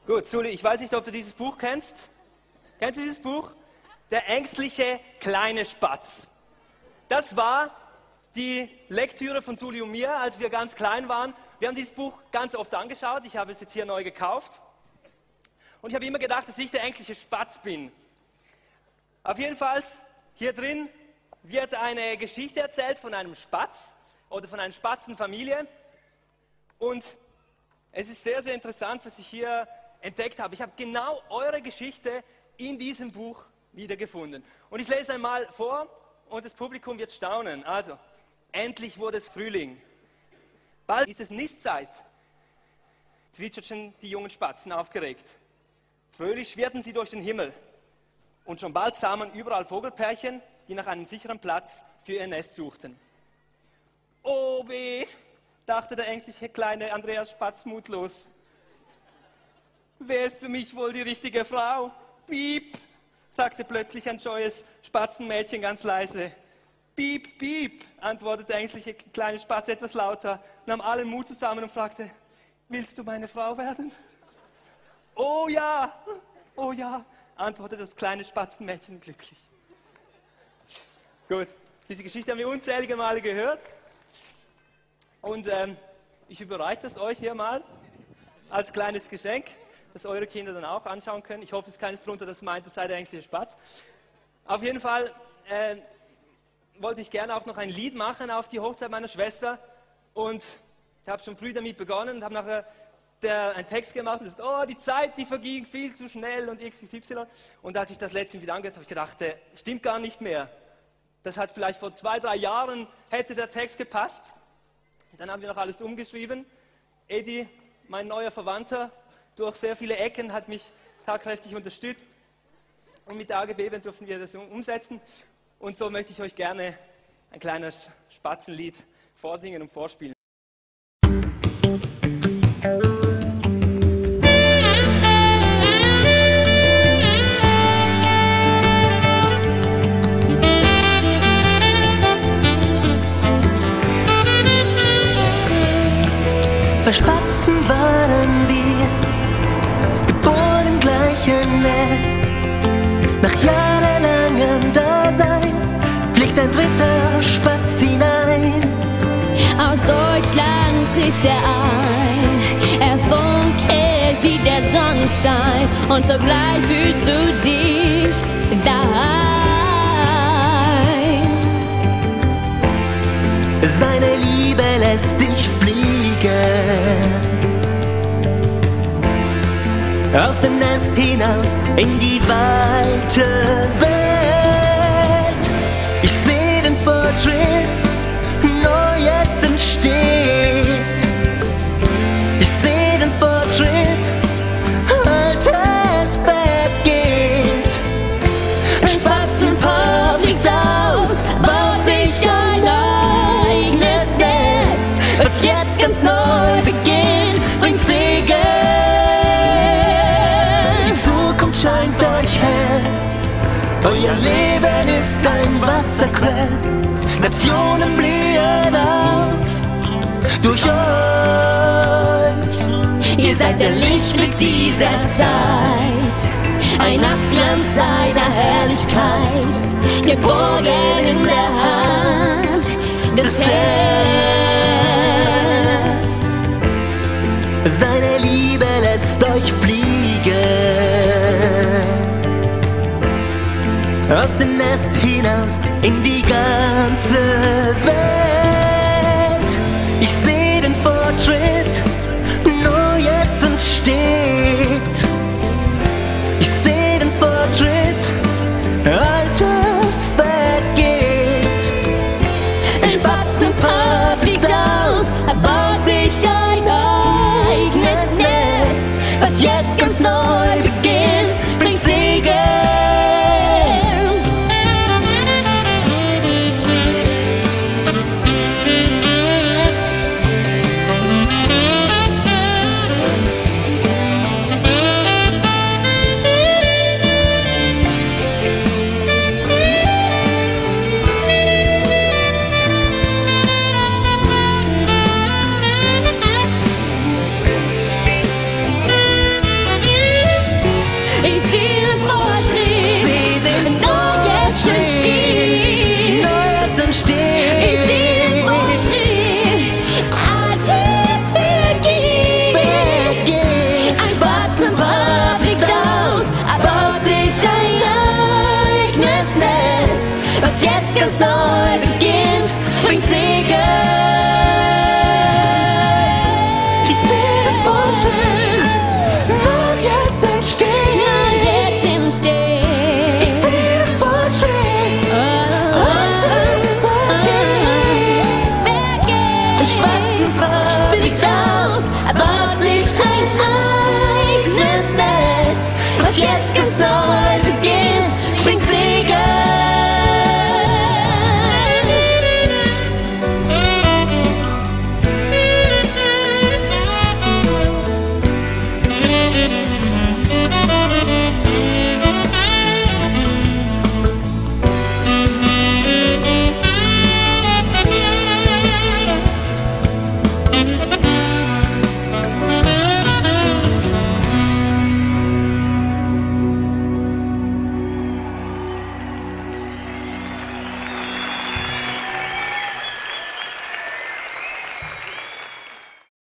Gut, Suli, ich weiß nicht, ob du dieses Buch kennst. Kennst du dieses Buch? Der ängstliche kleine Spatz. Das war die Lektüre von Suli und mir, als wir ganz klein waren. Wir haben dieses Buch ganz oft angeschaut. Ich habe es jetzt hier neu gekauft. Und ich habe immer gedacht, dass ich der ängstliche Spatz bin. Auf jeden Fall, hier drin wird eine Geschichte erzählt von einem Spatz oder von einer Spatzenfamilie. Und es ist sehr, sehr interessant, was ich hier entdeckt habe. Ich habe genau eure Geschichte in diesem Buch wiedergefunden. Und ich lese einmal vor und das Publikum wird staunen. Also, endlich wurde es Frühling. Bald ist es Nistzeit, zwitscherten die jungen Spatzen aufgeregt. Fröhlich schwirrten sie durch den Himmel. Und schon bald sah man überall Vogelpärchen, die nach einem sicheren Platz für ihr Nest suchten. Oh weh, dachte der ängstliche kleine Andreas Spatz mutlos. Wer ist für mich wohl die richtige Frau? Piep, sagte plötzlich ein scheues Spatzenmädchen ganz leise. Piep, piep, antwortete der ängstliche kleine Spatz etwas lauter, nahm allen Mut zusammen und fragte, willst du meine Frau werden? Oh ja, antwortete das kleine Spatzenmädchen glücklich. Gut, diese Geschichte haben wir unzählige Male gehört und ich überreiche das euch hier mal als kleines Geschenk, das eure Kinder dann auch anschauen können. Ich hoffe, es ist keines drunter, das meint, das sei der ängstliche Spatz. Auf jeden Fall wollte ich gerne auch noch ein Lied machen auf die Hochzeit meiner Schwester und ich habe schon früh damit begonnen und habe nachher einen Text gemacht und gesagt, oh, die Zeit, die verging viel zu schnell und XY. Und als ich das letzte wieder angehört habe, ich gedacht, stimmt gar nicht mehr. Das hat vielleicht vor 2, 3 Jahren hätte der Text gepasst. Dann haben wir noch alles umgeschrieben. Edi, mein neuer Verwandter, durch sehr viele Ecken hat mich tatkräftig unterstützt. Und mit der AGB durften wir das umsetzen. Und so möchte ich euch gerne ein kleines Spatzenlied vorsingen und vorspielen. Zwei Spatzen waren wir, geboren im gleichen Nest. Nach jahrelangem Dasein fliegt ein dritter Spatz hinein. Aus Deutschland trifft er ein, er funkelt wie der Sonnenschein und sogleich fühlst du dich daheim. Seine Liebe lässt dich fliegen. Aus dem Nest hinaus in die weite Welt. Ich seh den Fortschritt, Neues entsteht. Ich seh den Fortschritt, Altes weggeht. Ein Spatzenpaar fliegt aus, baut sich ein eigenes Nest. Was jetzt ganz neu beginnt, bringt Segen. Scheint euch hell, euer Leben ist ein Wasserquell, Nationen blühen auf durch euch. Ihr seid der Lichtblick dieser Zeit, ein Abglanz seiner Herrlichkeit, geborgen in der Hand des Herrn. Seine Liebe lässt euch fliegen. Aus dem Nest hinaus in die ganze Welt. Ich seh den Fortschritt, Neues entsteht. Ich seh den Fortschritt, Altes weggeht. Ein Spatzenpaar fliegt aus, er baut sich ein eigenes Nest. Was jetzt ganz neu beginnt, bringt Segen. sich ein eigenes Nest, was jetzt ganz neu